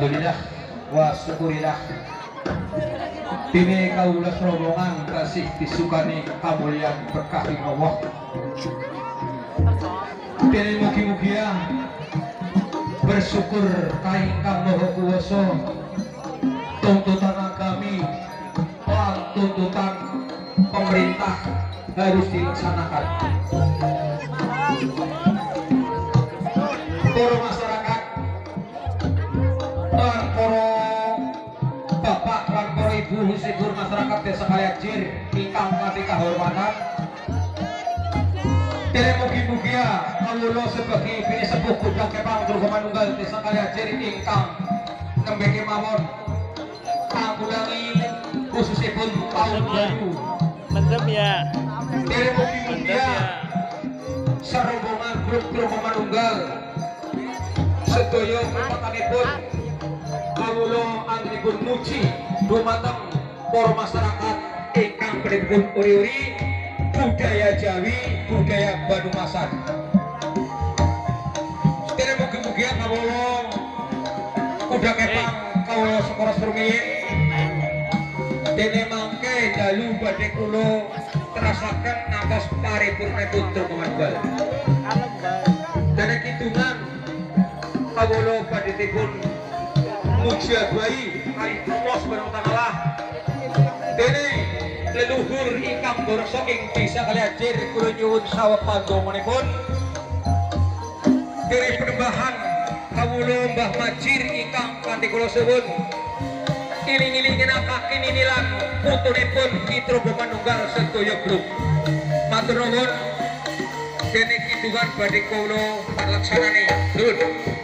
Alhamdulillah wa syukurillah. Dene kaula rombongan kasih disukani kamulyan berkah Allah. Dene mugi-mugi bersyukur ka Ingkang Maha Kuwasa tuntutan kami tuntutan pemerintah harus dilaksanakan. Para masyarakat dan para bapak dan para ibu husibur masyarakat desa Kalyajir ingkang kanthi kahormatan, dene mugi-mugi kawula sebagai bini sepuh Gudang Kepang Durga Manunggal desa Kalyajir ingkang nembe kemawon anggulangi khususipun tahun baru mendem ya. dene mugi-mugi serombongan grup Durga Manunggal sedaya upatanipun kawula anggenipun muji dumateng para masyarakat ingkang pripun uri-uri budaya Jawi, budaya Banyumasan. Dene mugi-mugi kawula Gudang Kepang kawula Sekora Rumiyin dene mangke dalu badhe kula terasaken ngantos paripurnipun Durga Manunggal. Dene kidungan kawula badhe dipun muji bayi kali Allah Subhanahu wa taala dene leluhur ingkang dorsa ing desa Kalyajir kula nyuwun sawepantunipun diri penembahan kawula Mbah Majir ingkang kanthi kula suwun iling-iling nyenakaken inilan putunipun Ki Durga Manunggal sedaya grup. Matur nuwun dene kidungan badhe kula palaksanane. Nuwun.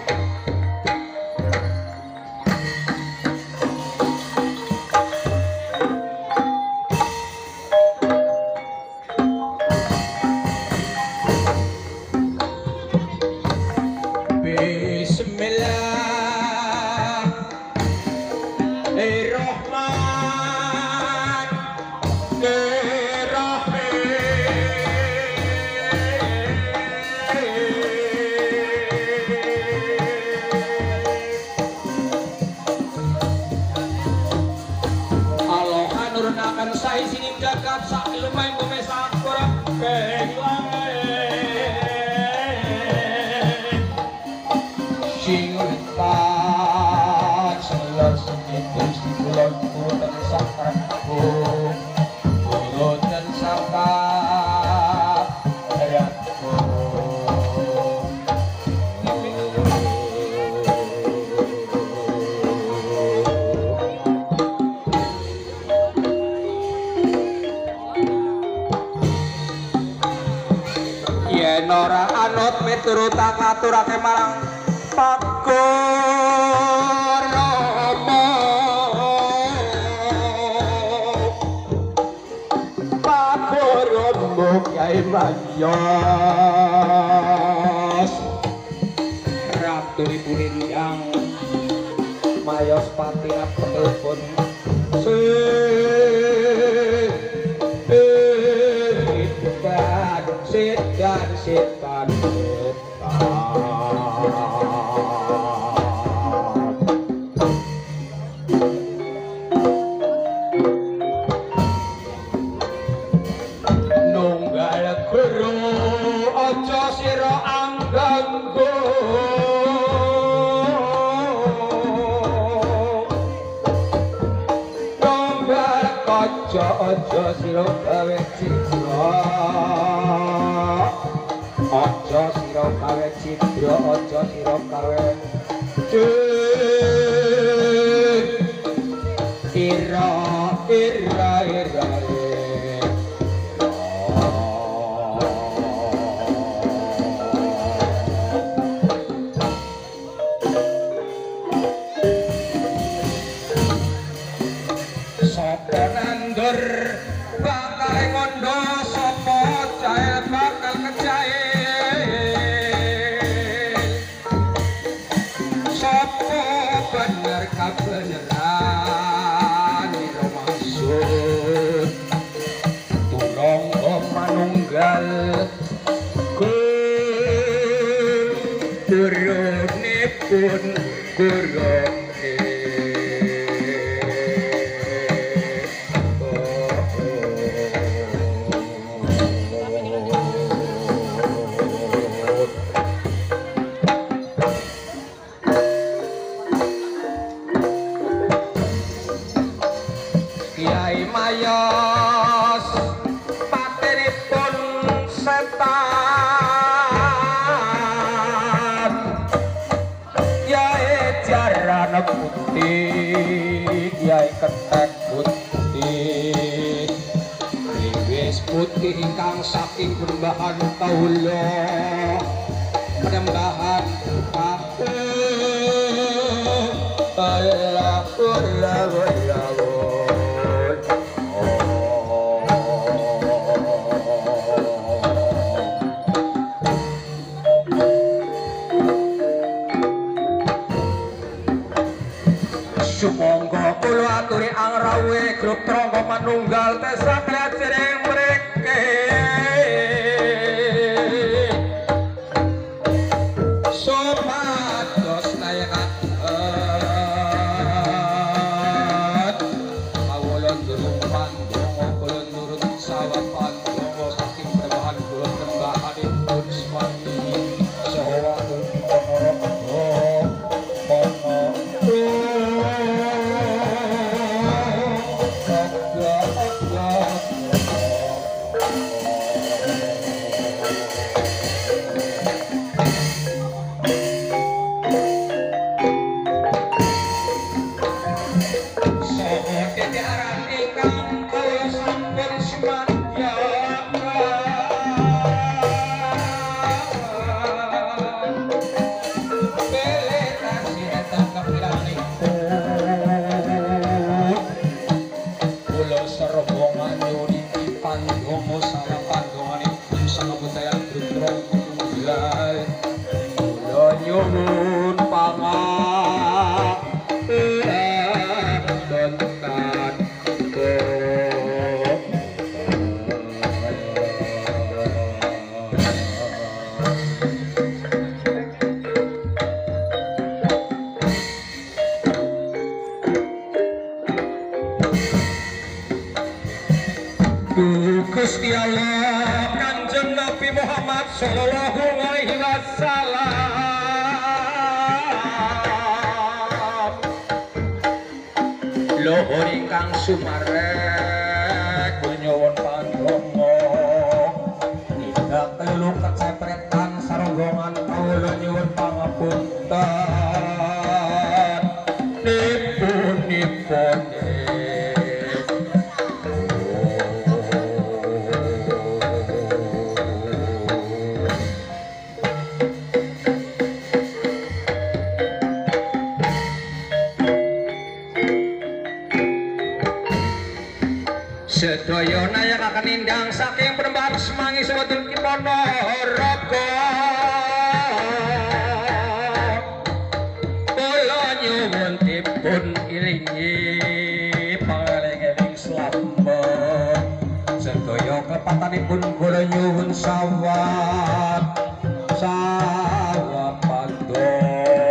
Nora anut miturut ngaturake marang Pagurama Pagurama Kyai Mayos ratunipun ingkang mayos patina telepon setan nunggal guru aja sira angganggo nunggal kaca aja sira gawe citra aja sira gawe citra aja sira gawe ira ira ira sapa nandur bakal ngondo sapa jael bakal kejail sapa bener kabeneran ira maksud tulung manunggal gurunipun guru Kiai Mayos patenipun setan Kiai Jaran Putih Kiai Ketek Putih Wiwis Putih ingkang saking penembahan kaula penembahan Allah Sumangga kula aturi angrawe grup Trangga Manunggal tesa kliacereng mriki supados nayakan kawula durung pandonga kula nurut sawah pandonga saking perbahan kula tembakanipun swami saha nyuwun pangapunten Gusti Allah Kanjeng Nabi Muhammad sallallahu alaihi wasallam luhur ingkang sumarek nyuwun pandonga tidak kelulu kecepretan saronggongan kawula nyuwun pangapunten nipun sedaya nayakaken indang saking penembahan Semanggi Sawadul Ponorogo kula nyuwun dipun iringi pangeling-eling slamet sedaya kepatanipun kula nyuwun sawat pandonga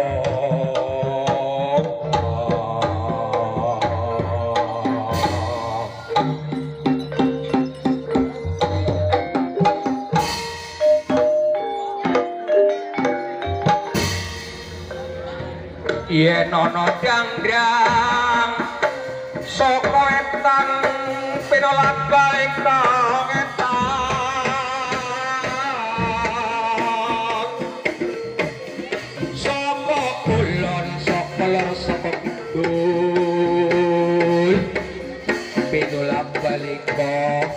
yen ana dangdrang saka etan pinolak balik kang etan saka kulon saka lor saka kidul pinolak balik kang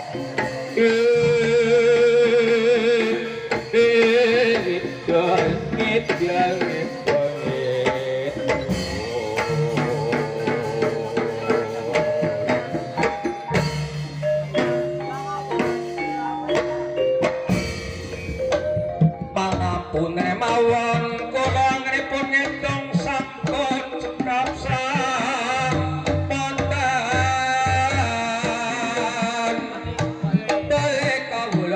pangapunten mawon kula ngripun ngitung sampun cekap saponten bae kawula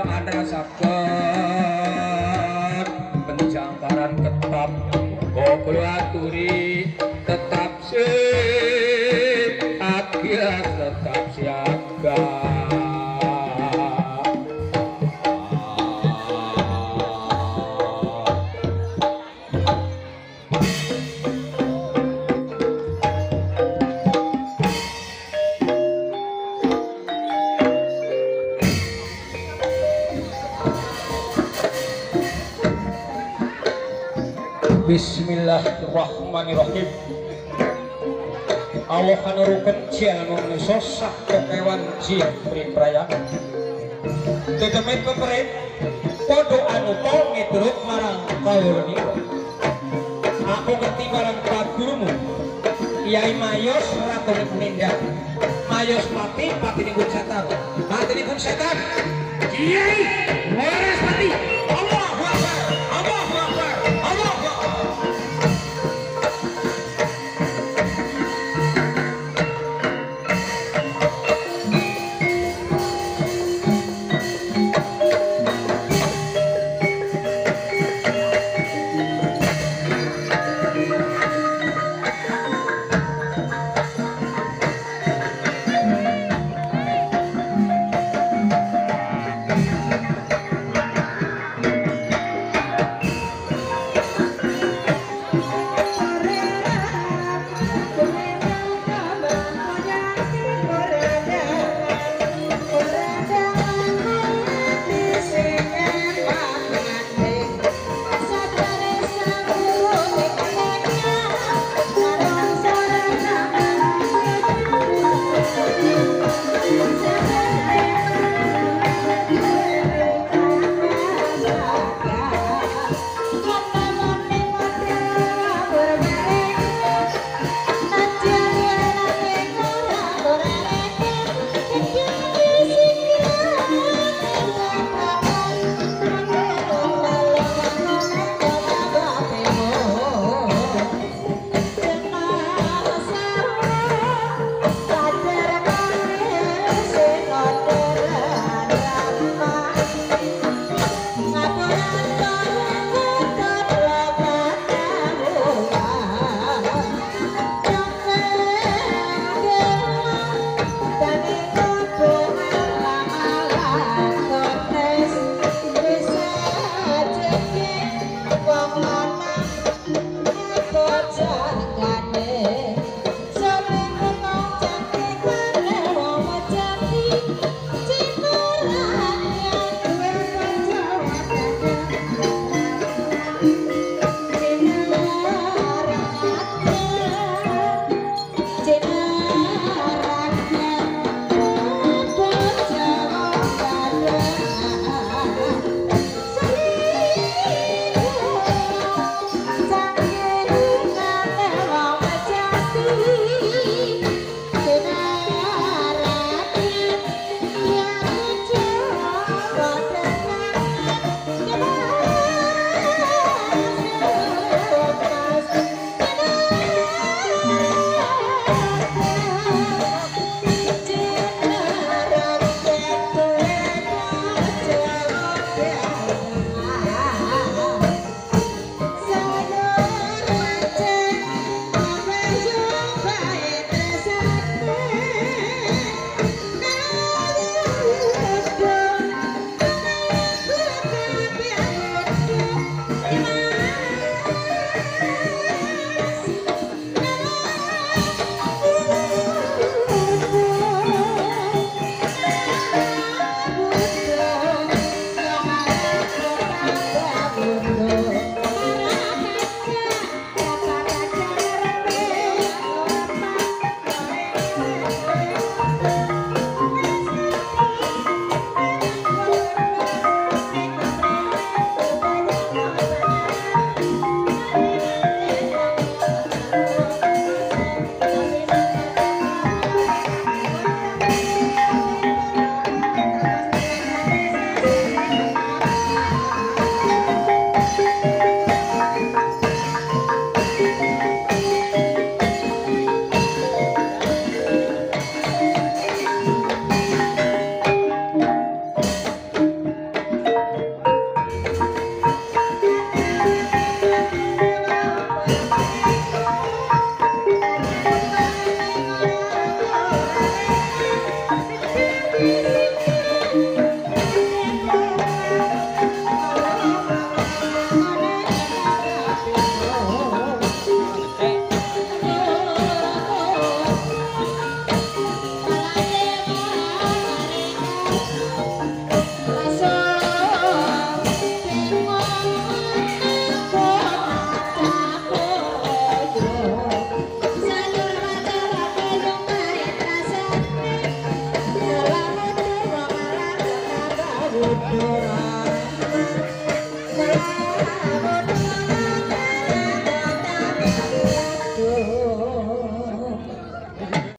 andrasaken penjangkaran ketap kula aturi tetap Akhir tetap siaga. Bismillahirrahmanirrahim. Allah kanurukeun cianu sosak kewan jin priprayang. Tetemet peperit podo anu tol miturut marang kauluni. Aku ngerti barang pagurumu. Yai Mayos ratu ninda. Mayos pati nipun setan. Pati nipun setan. Kiai waras pati.